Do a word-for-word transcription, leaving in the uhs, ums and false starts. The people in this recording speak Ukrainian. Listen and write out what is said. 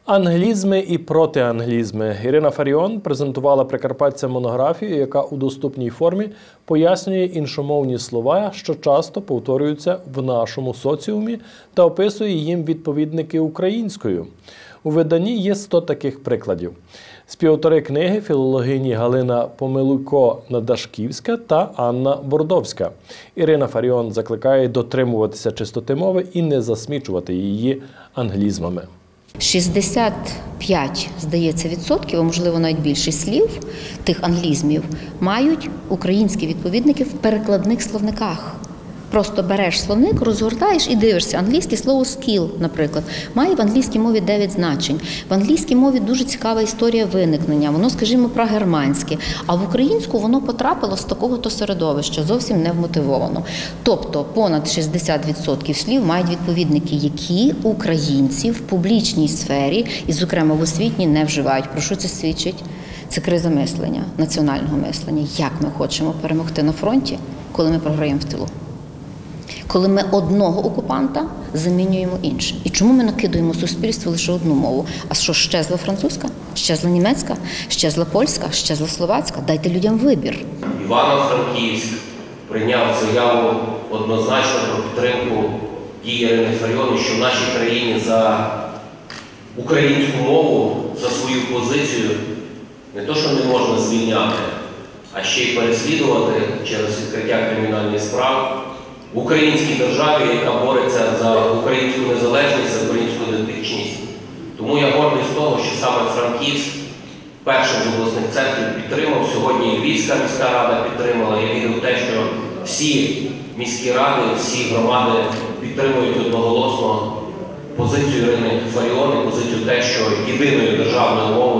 Англізми і протианглізми. Ірина Фаріон презентувала прикарпатцям монографію, яка у доступній формі пояснює іншомовні слова, що часто повторюються в нашому соціумі, та описує їм відповідники українською. У виданні є сто таких прикладів. Співавтори книги – філологині Галина Помилуйко-Надашківська та Анна Бордовська. Ірина Фаріон закликає дотримуватися чистоти мови і не засмічувати її англізмами. шістдесят п'ять, здається, відсотків, а можливо навіть більше слів тих англізмів мають українські відповідники в перекладних словниках. Просто береш словник, розгортаєш і дивишся. Англійське слово «skill», наприклад, має в англійській мові дев'ять значень. В англійській мові дуже цікава історія виникнення. Воно, скажімо, прогерманське. А в українську воно потрапило з такого-то середовища, зовсім не вмотивовано. Тобто понад шістдесят відсотків слів мають відповідники, які українці в публічній сфері, і, зокрема, в освітній, не вживають. Про що це свідчить? Це криза мислення, національного мислення. Як ми хочемо перемогти на фронті, коли ми програємо в тилу? Коли ми одного окупанта замінюємо іншим. І чому ми накидуємо суспільству лише одну мову? А що, щезла французька? Щезла німецька? Щезла польська? Щезла словацька? Дайте людям вибір. Івано-Франківськ прийняв заяву однозначно про підтримку дії Ірини Фаріон, що в нашій країні за українську мову, за свою позицію не то, що не можна звільняти, а ще й переслідувати через відкриття кримінальних справ в українській державі, яка бореться за українську незалежність, за українську ідентичність. Тому я гордий з того, що саме Франківськ першим з обласних центрів підтримав. Сьогодні і Львівська міська рада підтримала. Я вірю в те, що всі міські ради, всі громади підтримують одноголосно позицію Ірини Фаріон і позицію те, що єдиною державною мовою